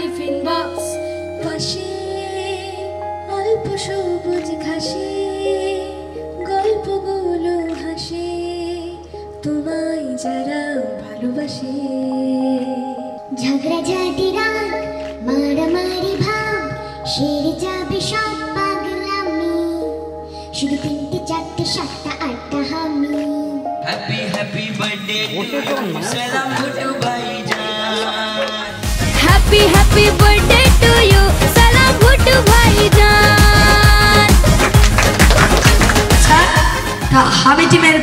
Tiffin box পাশে অল্প সবুজ ঘাসে গল্পগুলো হাসে তোমায় যারা ভালোবাসে। ঝগড়াঝাটি রাগ মারামারি ভাব সেরে যাবে সব পাগলামি শুধু 3টে 4টে 7টা 8টা হামি। Happy happy birthday Salam Bhutu ভাইজান। Happy happy birthday to you Salam Bhutu ভাইজান। হামি টিমের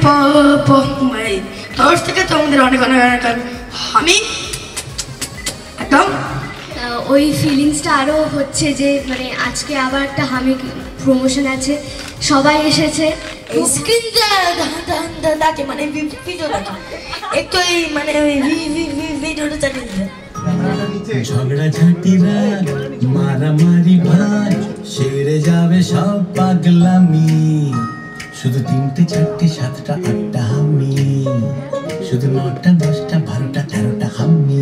তরফ থেকে তোমাদের অনেক অনেক অনেক আমি একদম ওই ফিলিংসটা আরও হচ্ছে যে মানে আজকে আবার একটা হামি প্রমোশন আছে, সবাই এসেছে। এই স্ক্রিনটা দেখে মানে ভিডিওটা একটু এই মানে ভিডিওটা চালিয়ে দিতে। ঝগড়াঝাটি রাগ মারামারি ভাগ সেরে যাবে সব পাগলামি শুধু 3টে 4টে 7টা 8টা হামি শুধু 9টা 10টা 12টা 13টা হামি।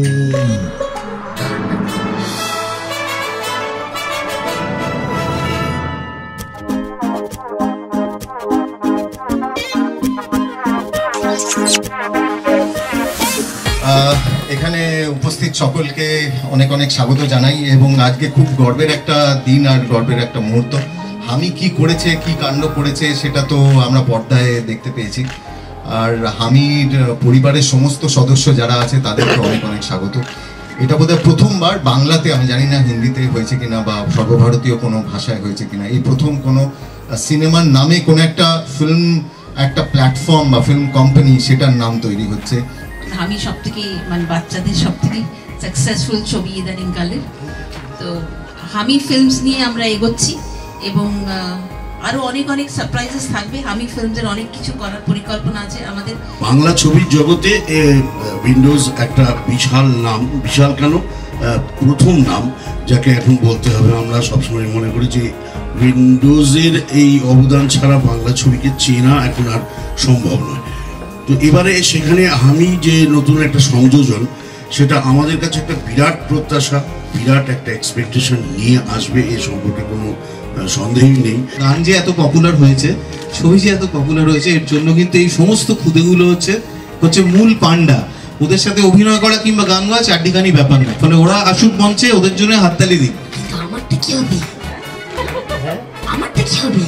এখানে উপস্থিত সকলকে অনেক অনেক স্বাগত জানাই এবং আজকে খুব গর্বের একটা দিন আর গর্বের একটা মুহূর্ত। হামি কি করেছে, কি কাণ্ড করেছে সেটা তো আমরা পর্দায় দেখতে পেয়েছি, আর হামির পরিবারের সমস্ত সদস্য যারা আছে তাদেরকে অনেক অনেক স্বাগত। এটা বোধহয় প্রথমবার বাংলাতে, আমি জানি না হিন্দিতে হয়েছে কিনা বা সর্বভারতীয় কোনো ভাষায় হয়েছে কিনা, এই প্রথম কোনো সিনেমার নামে কোনো একটা ফিল্ম, একটা প্ল্যাটফর্ম বা ফিল্ম কোম্পানি সেটার নাম তৈরি হচ্ছে। হামি সব থেকে মানে বাচ্চাদের সব থেকে সাকসেসফুল ছবি ইদানিংকালের। তো হামি ফিল্মস নিয়ে আমরা এগোচ্ছি এবং আরো অনেক অনেক সারপ্রাইজেস থাকবে। হামি ফিল্মসের অনেক কিছু করার পরিকল্পনা আছে আমাদের। বাংলা ছবির জগতে উইন্ডোজ একটা বিশাল নাম, বিশাল কেন প্রথম নাম যাকে এখন বলতে হবে। আমরা সবসময় মনে করি যে উইন্ডোজের এই অবদান ছাড়া বাংলা ছবিকে চেনা এখন আর সম্ভব নয়। তো এবারে সেখানে হামি যে নতুন একটা সংযোজন, সেটা আমাদের কাছে একটা বিরাট প্রত্যাশা, বিরাট একটা এক্সপেকটেশন নিয়ে আসবে, এ সম্পর্কে কোনো সন্দেহই নেই। গান যে এত পপুলার হয়েছে, ছবি যে এত পপুলার হয়েছে, এর জন্য কিন্তু এই সমস্ত খুদেগুলো হচ্ছে মূল পান্ডা। ওদের সাথে অভিনয় করা কিংবা গান গাওয়া চারটিখানি ব্যাপার না, ফলে ওরা আসুক মঞ্চে, ওদের জন্য হাততালি দিই। কিন্তু আমারটা কি হবে? আমারটা কি হবে?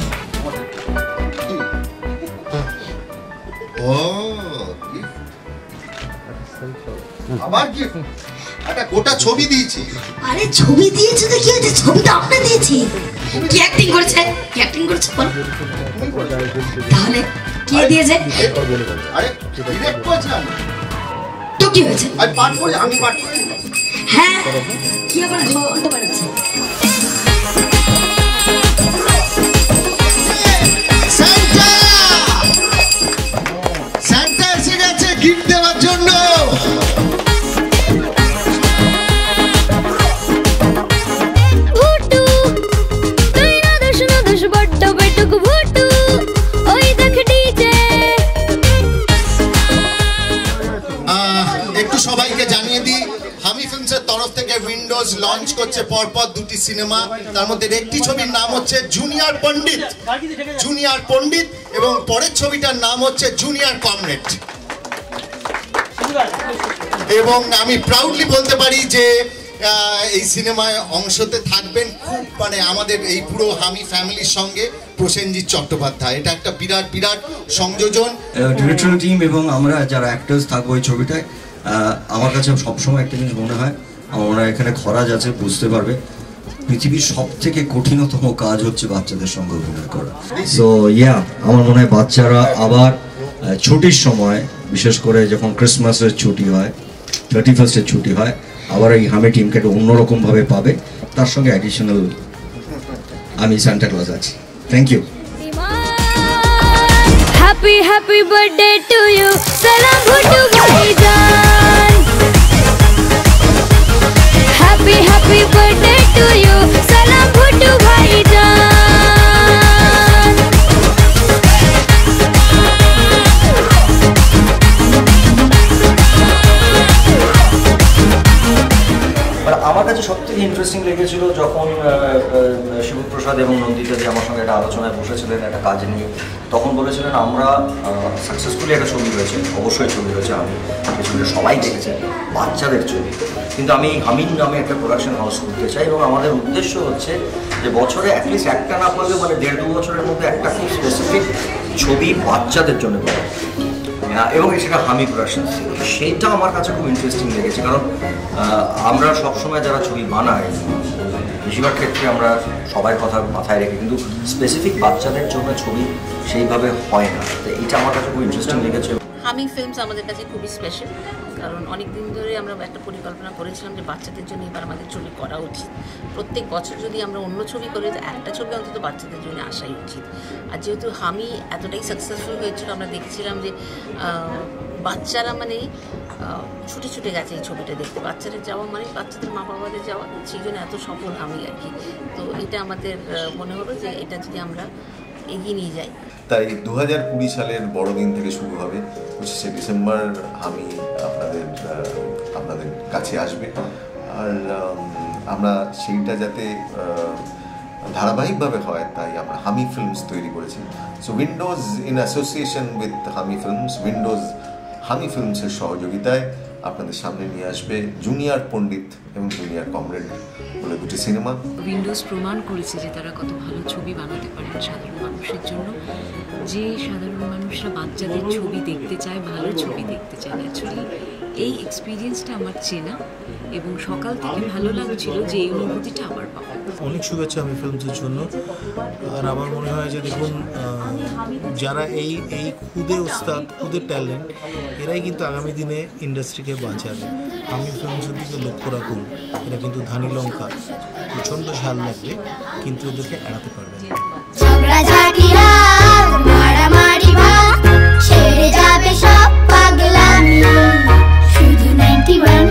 আবার কি একটা গোটা ছবি দিয়েছি। আরে ছবি দিয়েছে তো কি হয়েছে? ছবি তো আপনি দিয়েছি। কি অ্যাক্টিং করছে? কি অ্যাক্টিং করছে বল? তাহলে কি দিয়েছে? আরে ডিরেক্ট করছিলাম তো কি হয়েছে? আমি পাঠ করি, আমি পাঠ করি। হ্যাঁ, কি আবার ঘন্টা বাড়াচ্ছে? সান্টা সান্টা এসে গেছে গিফট দেওয়ার জন্য। একটু সবাইকে জানিয়ে দিই, হামি ফিল্মসের তরফ থেকে উইন্ডোজ লঞ্চ করছে পরপর 2টি সিনেমা। তার মধ্যে একটি ছবির নাম হচ্ছে জুনিয়র পণ্ডিত এবং পরের ছবিটার নাম হচ্ছে জুনিয়র কমরেড। এবং আমি প্রাউডলি বলতে পারি যে এই সিনেমায় অংশতে থাকবেন খুব মানে আমাদের এই পুরো হামি ফ্যামিলির সঙ্গে প্রসেনজিৎ চট্টোপাধ্যায়। এটা একটা বিরাট বিরাট সংযোজন। ডিরেক্টর টিম এবং আমরা যারা অ্যাক্টার্স থাকবো এই ছবিটায়, আমার কাছে সবসময় একটা জিনিস মনে হয়, আমরা এখানে খরাজ আছে বুঝতে পারবে, পৃথিবীর সব থেকে কঠিনতম কাজ হচ্ছে বাচ্চাদের সঙ্গে অভিনয় করা। সো আমার মনে হয় বাচ্চারা আবার ছুটির সময়, বিশেষ করে যখন ক্রিসমাসের ছুটি হয়, 31st ছুটি হয়, আবার এই হামি টিমকে একটা অন্যরকমভাবে পাবে। তার সঙ্গে অ্যাডিশনাল আমি সান্টা ক্লজ আছি। Thank you. Happy happy birthday to you Salam Bhutu ভাইজান। Happy happy birthday to you Salam Bhutu ভাইজান। আমার কাছে সব থেকে থেকে ইন্টারেস্টিং লেগেছিল যখন শিবপ্রসাদ এবং নন্দিতা যে আমার সঙ্গে একটা আলোচনায় বসেছিলেন একটা কাজ নিয়ে, তখন বলেছিলেন আমরা সাকসেসফুলি একটা ছবি হয়েছে, অবশ্যই ছবি হয়েছে, আমি এই ছবিটা সবাই দেখেছে, বাচ্চাদের ছবি, কিন্তু আমি হামিন নামে একটা প্রোডাকশন হাউস করতে চাই এবং আমাদের উদ্দেশ্য হচ্ছে যে বছরে অ্যাটলিস্ট একটা না পারলে মানে 1.5-2 বছরের মধ্যে একটা খুব স্পেসিফিক ছবি বাচ্চাদের জন্য করা, এবং সেটা হামি প্রোডাকশন। সেইটা আমার কাছে খুব ইন্টারেস্টিং লেগেছে, কারণ আমরা সবসময় যারা ছবি বানাই বেশিরভাগ ক্ষেত্রে আমরা সবার কথা মাথায় রেখে কিন্তু স্পেসিফিক বাচ্চাদের জন্য ছবি সেইভাবে হয় না, তো এইটা আমার কাছে খুব ইন্টারেস্টিং লেগেছে। হামি ফিল্মস আমাদের কাছে খুবই স্পেশাল, কারণ অনেক দিন ধরে আমরা একটা পরিকল্পনা করেছিলাম যে বাচ্চাদের জন্য এবার আমাদের ছবি করা উচিত। প্রত্যেক বছর যদি আমরা অন্য ছবি করি তো একটা ছবি অন্তত বাচ্চাদের জন্য আসাই উচিত। আর যেহেতু হামি এতটাই সাকসেসফুল হয়েছিল, আমরা দেখছিলাম যে বাচ্চারা মানে ছুটে ছুটে গেছে এই ছবিটা দেখতে, বাচ্চাদের যাওয়া মানে বাচ্চাদের মা বাবাদের যাওয়া, সেই জন্য এত সফল হামি আর কি। তো এটা আমাদের মনে হলো যে এটা যদি আমরা এগিয়ে নিয়ে যাই। তাই 2020 সালের বড়দিন থেকে শুরু হবে, 25শে ডিসেম্বর হামি আপনাদের কাছে আসবে। আর আমরা সেইটা যাতে ধারাবাহিকভাবে হয় তাই আমরা হামি ফিল্মস তৈরি করেছি। So Windows in association with Hami films, Windows Hami ফিল্মসের সহযোগিতায় আপনাদের সামনে নিয়ে আসবে জুনিয়র পণ্ডিত এবং জুনিয়র কমরেড বলে দুটি সিনেমা। উইন্ডোজ প্রমাণ করেছে যে তারা কত ভালো ছবি বানাতে পারেন সাধারণ মানুষের জন্য, যে সাধারণ মানুষরা বাচ্চাদের ছবি দেখতে চায়, ভালো ছবি দেখতে চায়। ন্যাচুরালি এই এক্সপিরিয়েন্সটা আমার চেনা এবং সকাল থেকে ভালো লাগছিল যে এই অনুভূতিটা আবার পাবো। অনেক শুভেচ্ছা হামি ফিল্মসের জন্য। আর আমার মনে হয় যে দেখুন, যারা এই খুদে ওস্তাদ, খুদে ট্যালেন্ট, এরাই কিন্তু আগামী দিনে ইন্ডাস্ট্রিকে বাঁচাবে। হামি ফিল্মসের দিকে লক্ষ্য রাখুন, এরা কিন্তু ধানি লঙ্কা, প্রচণ্ড ঝাল লাগবে কিন্তু এদেরকে এড়াতে পারবে না। মারামারি ভাব ছেড়ে যাবে সব পাগলামি, শুধু 91